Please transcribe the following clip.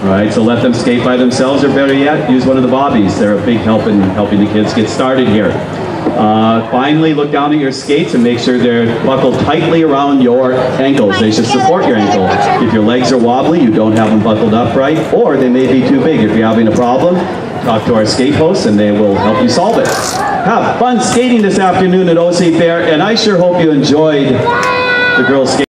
All right, so let them skate by themselves, or better yet, use one of the bobbies. They're a big help in helping the kids get started here. Finally, look down at your skates and make sure they're buckled tightly around your ankles. They should support your ankle. If your legs are wobbly, you don't have them buckled up right, or they may be too big. If you're having a problem, talk to our skate hosts and they will help you solve it. Have fun skating this afternoon at OC Fair, and I sure hope you enjoyed the girls' skate.